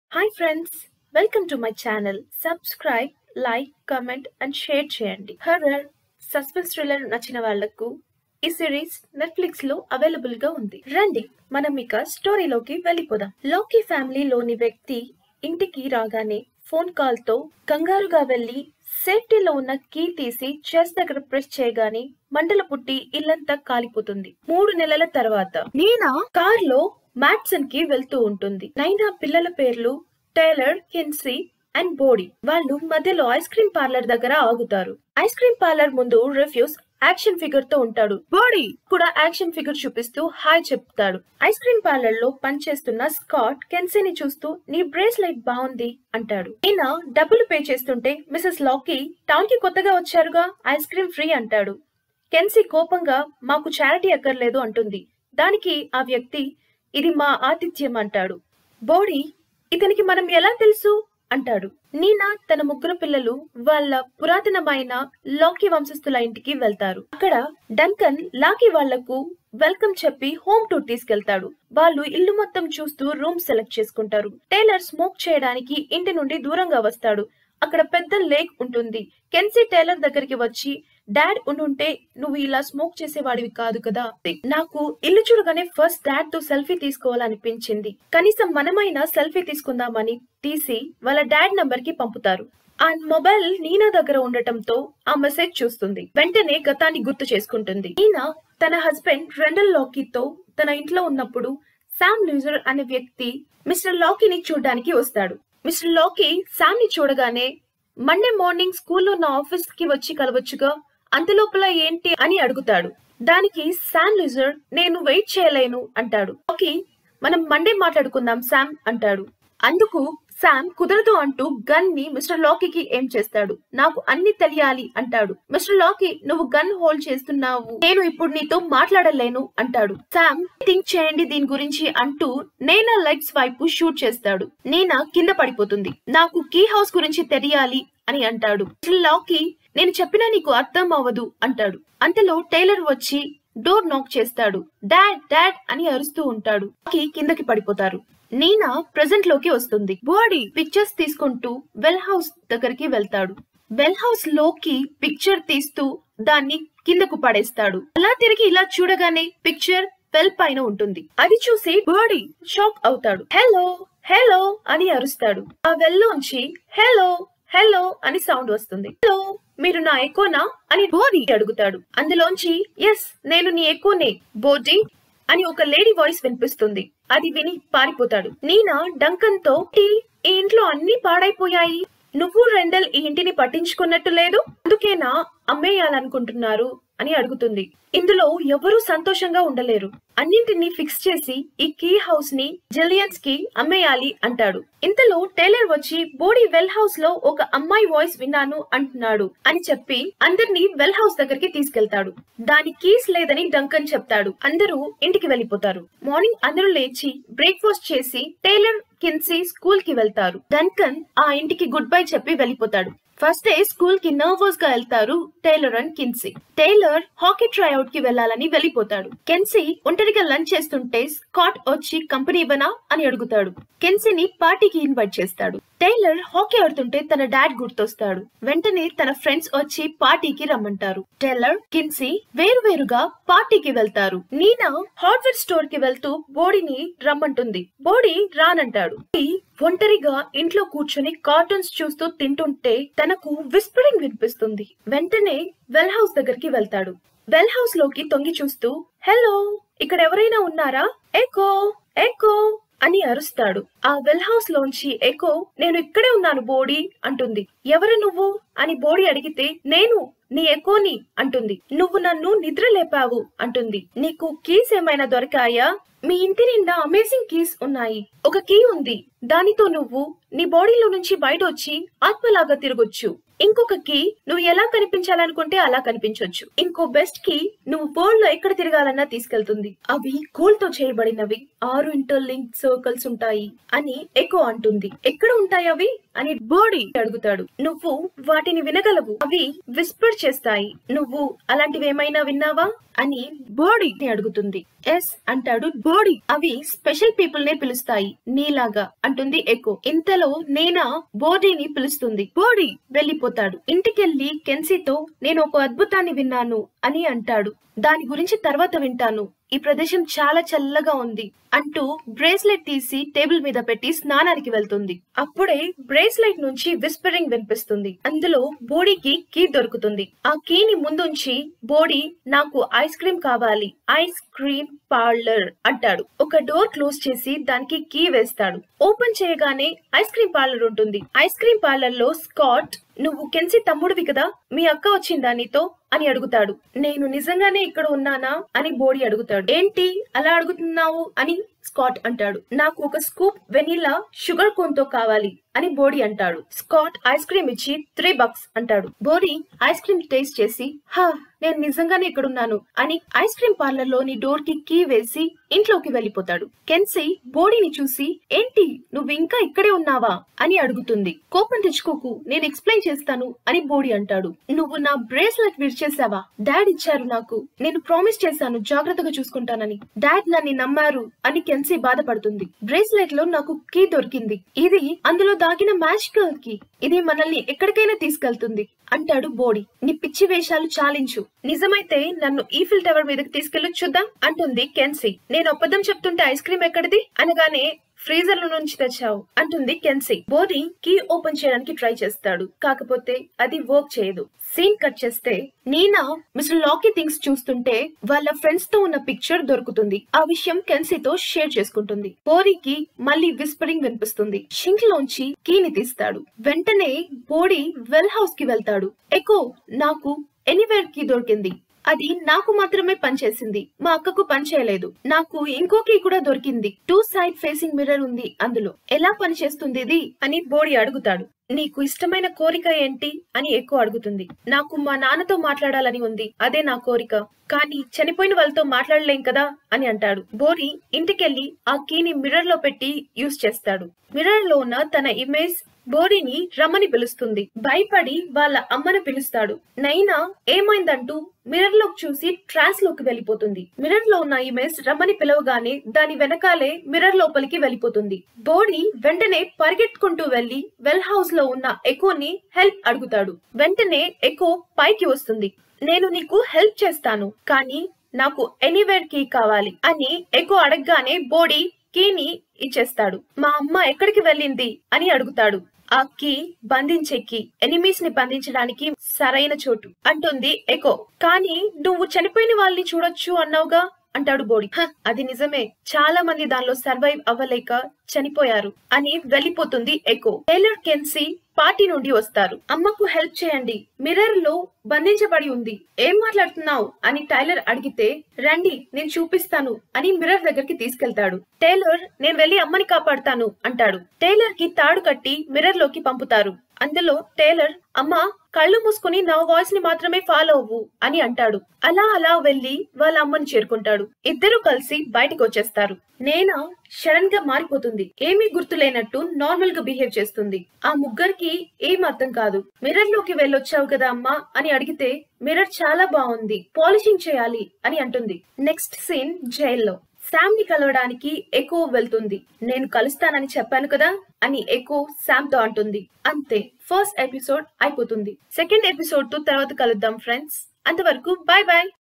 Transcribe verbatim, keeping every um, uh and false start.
Hi friends, welcome to my channel. Subscribe, like, comment and share చేయండి. Horror, suspense thriller నచ్చిన వాళ్ళకు ఈ series Netflix లో available గా ఉంది. రండి మనం ఇక స్టోరీలోకి వెళ్ళిపోదాం. లోకి ఫ్యామిలీలోని వ్యక్తి ఇంటికి రాగానే ఫోన్ కాల్ తో కంగారుగా వెళ్లి సేఫ్టీలో ఉన్న కీ తీసి చెస్ దగ్గర ప్రెస్ చేయగానే మంటలు పుట్టి ఇల్లంతా కాలిపోతుంది. మూడు నెలల తర్వాత నీనా కార్ లో మ్యాట్సన్ కి వెళ్తూ ఉంటుంది. నైనా పిల్లల పేర్లు టైలర్, కిన్సీ అండ్ బోడీ. వాళ్ళు మధ్యలో ఐస్ క్రీమ్ పార్లర్ దగ్గర ఆగుతారు. ఐస్ క్రీమ్ పార్లర్ ముందు రిఫ్యూజ్ యాక్షన్ ఫిగర్ తో ఉంటాడు. బోడీ కూడా యాక్షన్ ఫిగర్ చూపిస్తూ హాయ్ చెప్తాడు. ఐస్ క్రీమ్ పార్లర్ లో పనిచేస్తున్న స్కాట్ కెన్సీని చూస్తూ నీ బ్రేస్లెట్ బాగుంది అంటాడు. ఈయన డబ్బులు పే చేస్తుంటే మిసెస్ లాకీ టౌన్ కి కొత్తగా వచ్చారుగా ఐస్ క్రీమ్ ఫ్రీ అంటాడు. కెన్సీ కోపంగా మాకు చారిటీ అక్కర్లేదు అంటుంది. దానికి ఆ వ్యక్తి ఇది మా ఆతిథ్యం అంటాడు. బోడీ ఇతనికి మనం ఎలా తెలుసు అంటాడు. నీనా తన ముగ్గురు పిల్లలు వాళ్ళ పురాతనమైన లాకీ వంశస్థుల ఇంటికి వెళ్తారు. అక్కడ డంకన్ లాకీ వాళ్లకు వెల్కమ్ చెప్పి హోమ్ టూర్ తీసుకెళ్తాడు. వాళ్ళు ఇల్లు మొత్తం చూస్తూ రూమ్ సెలెక్ట్ చేసుకుంటారు. టైలర్ స్మోక్ చేయడానికి ఇంటి నుండి దూరంగా వస్తాడు. అక్కడ పెద్ద లేక్ ఉంటుంది. కెన్సీ టైలర్ దగ్గరికి వచ్చి డాడ్ ఉండుంటే నువ్వు ఇలా స్మోక్ చేసేవాడివి కాదు కదా. నాకు ఇల్లు చూడగానే ఫస్ట్ డాడ్ తో సెల్ఫీ తీసుకోవాలనిపించింది. కనీసం మనమైనా సెల్ఫీ తీసుకుందామని తీసి వాళ్ళ డాడ్ నంబర్ కి పంపుతారు. ఆ మొబైల్ నీనా దగ్గర ఉండటంతో ఆ మెసేజ్ చూస్తుంది. వెంటనే గతాన్ని గుర్తు చేసుకుంటుంది. నీనా తన హస్బెండ్ రెండల్ లాకీతో తన ఇంట్లో ఉన్నప్పుడు శామ్ లూజర్ అనే వ్యక్తి మిస్టర్ లాకీని చూడడానికి వస్తాడు. మిస్టర్ లాకీ శామ్ ని చూడగానే మండే మార్నింగ్ స్కూల్లో నా ఆఫీస్ కి వచ్చి కలవచ్చుగా, అంతలోపల ఏంటి అని అడుగుతాడు. దానికి శామ్ లూజర్ నేను వెయిట్ చేయలేను అంటాడు. లాకీ మనం మండే మాట్లాడుకుందాం శామ్ అంటాడు. అందుకు శామ్ కుదరదు అంటూ గన్ ని మిస్టర్ లాకీకి ఏం చేస్తాడు. నాకు అన్ని తెలియాలి అంటాడు. మిస్టర్ లాకీ నువ్వు గన్ హోల్డ్ చేస్తున్నావు, నేను ఇప్పుడు నీతో మాట్లాడలేను అంటాడు. శామ్ థింక్ చేయండి దీని గురించి అంటూ నేనా లెగ్స్ వైపు షూట్ చేస్తాడు. నీనా కింద పడిపోతుంది. నాకు కీ హౌస్ గురించి తెలియాలి అని అంటాడు. మిస్టర్ లాకీ నేను చెప్పినా నీకు అర్థం అవ్వదు అంటాడు. అంతలో టైలర్ వచ్చి డోర్ నాక్ చేస్తాడు. డాడ్ డాడ్ అని అరుస్తూ ఉంటాడు. లాకీ కిందకి పడిపోతారు. నీనా ప్రెజెంట్ లోకి వస్తుంది. బాడీ పిక్చర్స్ తీసుకుంటూ వెల్ హౌస్ దగ్గరికి వెళ్తాడు. వెల్ హౌస్ లోకి పిక్చర్ తీస్తూ దాన్ని కిందకు పడేస్తాడు. అలా తిరిగి ఇలా చూడగానే పిక్చర్ వెల్ పైన ఉంటుంది. అది చూసి బాడీ షాక్ అవుతాడు. హలో హలో అని అరుస్తాడు. ఆ వెల్ లోంచి హలో హలో అని సౌండ్ వస్తుంది. హలో మీరు నా ఎకోనా అని బోడీ అడుగుతాడు. అందులోంచి ఎస్ నేను నీ ఎకోనే బోడీ అని ఒక లేడీ వాయిస్ వినిపిస్తుంది. అది విని పారిపోతాడు. నీనా డంకన్ తో ఈ ఇంట్లో అన్ని పాడైపోయాయి, నువ్వు రెండల్ ఈ ఇంటిని పట్టించుకున్నట్టు లేదు, అందుకేనా అమ్మేయాలనుకుంటున్నారు అని అడుగుతుంది. ఇందులో ఎవరూ సంతోషంగా ఉండలేరు. అన్నింటినీ ఫిక్స్ చేసి ఈ కీ హౌస్ ని జిలియన్స్ కి అమ్మేయాలి అంటాడు. ఇంతలో టైలర్ వచ్చి బోడీ వెల్ హౌస్ లో ఒక అమ్మాయి వాయిస్ విన్నాను అంటున్నాడు అని చెప్పి అందరినీ వెల్ హౌస్ దగ్గరికి తీసుకెళ్తాడు. దాని కీస్ లేదని డంకన్ చెప్తాడు. అందరూ ఇంటికి వెళ్లిపోతారు. మార్నింగ్ అందరూ లేచి బ్రేక్ఫాస్ట్ చేసి టైలర్, కిన్సీ స్కూల్ కి వెళ్తారు. డంకన్ ఆ ఇంటికి గుడ్ బై చెప్పి వెళ్లిపోతాడు. ఫస్ట్ డే స్కూల్ కి నర్వస్ గా వెళ్తారు Tyler and Kinsey. Tyler hockey tryout కి వెళ్లాలని వెళ్లిపోతాడు. కెన్సీ ఒంటరిగా లంచ్ చేస్తుంటే స్కాట్ వచ్చి కంపెనీ ఇవ్వనా అని అడుగుతాడు. కెన్సీని పార్టీకి ఇన్వైట్ చేస్తాడు. టైలర్ హాకీ ఆడుతుంటే తన డాడ్ గుర్తొస్తాడు. వెంటనే తన ఫ్రెండ్స్ వచ్చి పార్టీకి రమ్మంటారు. టైలర్, కిన్సీ వేరువేరుగా పార్టీకి వెళ్తారు. నీనా హార్డ్వేర్ స్టోర్ కి వెళ్తూ బోడీని రమ్మంటుంది. బోడీ రానంటాడు. ఒంటరిగా ఇంట్లో కూర్చొని కార్టూన్స్ చూస్తూ తింటుంటే తనకు విస్పరింగ్ వినిపిస్తుంది. వెంటనే వెల్ హౌస్ దగ్గరికి వెళ్తాడు. వెల్ హౌస్ లోకి తొంగి చూస్తూ హలో ఇక్కడ ఎవరైనా ఉన్నారా, ఎకో ఎకో అని అరుస్తాడు. ఆ వెల్ హౌస్ లోంచి ఎకో నేను ఇక్కడే ఉన్నాను బోడీ అంటుంది. ఎవరు నువ్వు అని బోడీ అడిగితే నేను నీ ఎకోని అంటుంది. నువ్వు నన్ను నిద్ర లేపావు అంటుంది. నీకు కీస్ ఏమైనా దొరికాయా? మీ ఇంటి నిండా అమేజింగ్ కీస్ ఉన్నాయి. ఒక కీ ఉంది, దానితో నువ్వు నీ బాడీలో నుంచి బయట వచ్చి ఆత్మలాగా తిరగొచ్చు. ఇంకొక కీ నువ్వు ఎలా కనిపించాలనుకుంటే అలా కనిపించొచ్చు. ఇంకో బెస్ట్ కీ నువ్వు వరల్డ్ లో ఎక్కడ తిరగాలన్నా తీసుకెళ్తుంది. అవి గోల్డ్ తో చేయబడినవి. ఆరు ఇంటర్ లింక్ సర్కిల్స్ ఉంటాయి అని ఎకో అంటుంది. ఎక్కడ ఉంటాయి అవి అని బోడీ అడుగుతాడు. నువ్వు వాటిని వినగలవు, అవి విస్పర్ చేస్తాయి, నువ్వు అలాంటివేమైనా విన్నావా అని బోడీ అడుగుతుంది. ఎస్ అంటాడు బోడీ. అవి స్పెషల్ పీపుల్ నే పిలుస్తాయి నీలాగా అంటుంది ఎకో. ఇంతలో నేనా బోడీని పిలుస్తుంది. బోడీ వెళ్లిపోతాడు. ఇంటికెళ్లి కెన్సీతో నేను ఒక అద్భుతాన్ని విన్నాను అని అంటాడు. దాని గురించి తర్వాత వింటాను, ఈ ప్రదేశం చాలా చల్లగా ఉంది అంటూ బ్రేస్లెట్ తీసి టేబుల్ మీద పెట్టి స్నానానికి వెళ్తుంది. అప్పుడే బ్రేస్లెట్ నుంచి విస్పరింగ్ వినిపిస్తుంది. అందులో బోడీకి కీ దొరుకుతుంది. ఆ కీని ముందుంచి బోడీ నాకు ఐస్ క్రీమ్ కావాలి, ఐస్ క్రీమ్ పార్లర్ అంటాడు. ఒక డోర్ క్లోజ్ చేసి దానికి కీ వేస్తాడు. ఓపెన్ చేయగానే ఐస్ క్రీమ్ పార్లర్ ఉంటుంది. ఐస్ క్రీమ్ పార్లర్ లో స్కాట్, నువ్వు కెన్సీ తమ్ముడివి కదా, మీ అక్క వచ్చిందా నీతో అని అడుగుతాడు. నేను నిజంగానే ఇక్కడ ఉన్నానా అని బోడీ అడుగుతాడు. ఏంటి అలా అడుగుతున్నావు అని స్కాట్ అంటాడు. నాకు ఒక స్కూప్ వెనిలా షుగర్ కోన్ తో కావాలి అని బోడీ అంటాడు. స్కాట్ ఐస్ క్రీమ్ ఇచ్చి త్రీ బక్స్ అంటాడు. బోడీ ఐస్ క్రీమ్ టేస్ట్ చేసి హా నేను నిజంగానే ఇక్కడున్నాను అని ఐస్ క్రీమ్ పార్లర్ లోని డోర్ కి కీ వేసి ఇంట్లోకి వెళ్లిపోతాడు. కెన్సీ బోడీని చూసి ఏంటి నువ్వు ఇంకా ఇక్కడే ఉన్నావా అని అడుగుతుంది. కోపం తెచ్చుకోకు, నేను ఎక్స్ప్లెయిన్ చేస్తాను అని బోడీ అంటాడు. నువ్వు నా బ్రేస్లెట్ విరిచేసావా? డాడ్ ఇచ్చారు నాకు, నేను ప్రామిస్ చేశాను జాగ్రత్తగా చూసుకుంటానని. డాడ్ నన్ను నమ్మారు అని కెన్సీ బాధపడుతుంది. బ్రేస్లెట్ లో నాకు కీ దొరికింది, ఇది అందులో దాగిన మ్యాజికల్ కీ, ఇది మనల్ని ఎక్కడికైనా తీసుకెళ్తుంది అంటాడు బోడీ. నీ పిచ్చి వేషాలు చాలించు, నిజమైతే నన్ను ఈఫిల్ టవర్ మీదకి తీసుకెళ్లి చూద్దాం అంటుంది కెన్సీ. నేను అబద్ధం చెప్తుంటే ఐస్ క్రీమ్ ఎక్కడిది అనగానే ఫ్రీజర్ లో నుంచి తెచ్చావు అంటుంది కెన్సీ. బోడీ కీ ఓపెన్ చేయడానికి ట్రై చేస్తాడు, కాకపోతే అది వర్క్ చేయదు. సీన్ కట్ చేస్తే నీనా మిస్టర్ లాకీ థింగ్స్ చూస్తుంటే వాళ్ళ ఫ్రెండ్స్ తో ఉన్న పిక్చర్ దొరుకుతుంది. ఆ విషయం కెన్సీతో షేర్ చేసుకుంటుంది. బోడీకి మళ్ళీ విస్పరింగ్ వినిపిస్తుంది. షింక్ లోంచి కీని తీస్తాడు. వెంటనే బోడీ వెల్ హౌస్ కి వెళ్తాడు. ఎకో నాకు ఎనీవేర్ కీ దొరికింది, అది నాకు మాత్రమే పనిచేసింది, మా అక్కకు పనిచేయలేదు. నాకు ఇంకో కీ కూడా దొరికింది, టూ సైడ్ ఫేసింగ్ మిర్రర్ ఉంది అందులో, ఎలా పనిచేస్తుంది ఇది అని బోడీ అడుగుతాడు. నీకు ఇష్టమైన కోరిక ఏంటి అని ఎక్కువ అడుగుతుంది. నాకు మా నాన్నతో మాట్లాడాలని ఉంది, అదే నా కోరిక, కానీ చనిపోయిన వాళ్ళతో మాట్లాడలేం కదా అని అంటాడు. బోడీ ఇంటికెళ్లి ఆ కీని మిర్రర్ లో పెట్టి యూజ్ చేస్తాడు. మిర్రర్ లో ఉన్న తన ఇమేజ్ బోడీని రమ్మని పిలుస్తుంది. భయపడి వాళ్ళ అమ్మను పిలుస్తాడు. నైనా ఏమైందంటూ మిర్రర్ లోకి చూసి ట్రాన్స్ లోకి వెళ్లిపోతుంది. మిర్రర్ లో ఉన్న ఇమేజ్ రమ్మని పిలవగానే దాని వెనకాలే మిర్రర్ లోపలికి వెళ్లిపోతుంది. బోడీ వెంటనే పరిగెట్టుకుంటూ వెళ్లి వెల్ హౌస్ లో ఉన్న ఎకోని హెల్ప్ అడుగుతాడు. వెంటనే ఎకో పైకి వస్తుంది. నేను నీకు హెల్ప్ చేస్తాను, కానీ నాకు ఎనీవేర్ కీ కావాలి అని ఎకో అడగగానే బోడీ కీని ఇచ్చేస్తాడు. మా అమ్మ ఎక్కడికి వెళ్ళింది అని అడుగుతాడు. ఆ కీ బంధించే కీ, ఎనిమీస్ ని బంధించడానికి సరైన చోటు అంటుంది ఎకో. కానీ నువ్వు చనిపోయిన వాళ్ళని చూడొచ్చు అన్నావుగా అంటాడు బోడీ. అది నిజమే, చాలా మంది దానిలో సర్వైవ్ అవ్వలేక చనిపోయారు అని వెళ్లిపోతుంది ఎకో. టైలర్ కెన్సీ పార్టీ నుండి వస్తారు. అమ్మకు హెల్ప్ చేయండి, మిర్రర్ లో బంధించబడి ఉంది. ఏం మాట్లాడుతున్నావు అని టైలర్ అడిగితే రండి నేను చూపిస్తాను అని మిర్రర్ దగ్గరికి తీసుకెళ్తాడు. టైలర్ నేను వెళ్లి అమ్మని కాపాడుతాను అంటాడు. టైలర్ కి తాడు కట్టి మిర్రర్ లోకి పంపుతారు. అందులో టైలర్ అమ్మ కళ్ళు మూసుకుని నా వాయిస్ ని మాత్రమే ఫాలో అవ్వు అని అంటాడు. అలా అలా వెళ్లి వాళ్ళ అమ్మని చేరుకుంటాడు. ఇద్దరు కలిసి బయటకు వచ్చేస్తారు. నేనా సడన్ గా మారిపోతుంది. ఏమీ గుర్తులేనట్టు నార్మల్ గా బిహేవ్ చేస్తుంది. ఆ ముగ్గురికి ఏం అర్థం కాదు. మిర్రర్ లోకి వెళ్ళొచ్చావు కదా అమ్మా అని అడిగితే మిర్రర్ చాలా బాగుంది, పాలిషింగ్ చేయాలి అని అంటుంది. నెక్స్ట్ సీన్ జైల్లో. శామ్ ని కలవడానికి ఎకో వెళ్తుంది. నేను కలుస్తానని చెప్పాను కదా అని ఎకో శామ్ తో అంటుంది. అంతే, ఫస్ట్ ఎపిసోడ్ అయిపోతుంది. సెకండ్ ఎపిసోడ్ తో తర్వాత కలుద్దాం ఫ్రెండ్స్. అంతవరకు బాయ్ బాయ్.